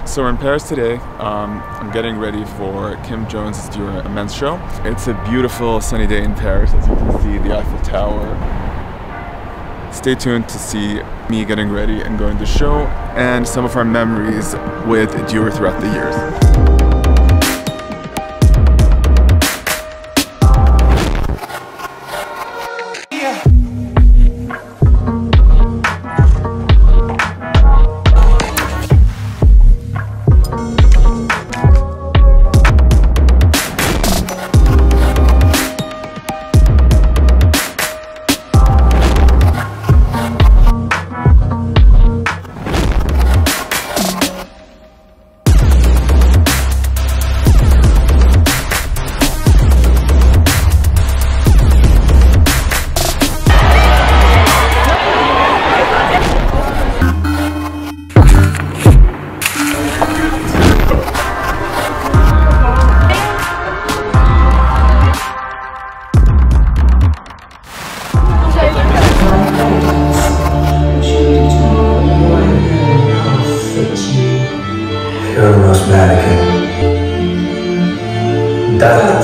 So we're in Paris today. I'm getting ready for Kim Jones' Dior Men's show. It's a beautiful sunny day in Paris, as you can see the Eiffel Tower. Stay tuned to see me getting ready and going to the show and some of our memories with Dior throughout the years. You're the most mannequin.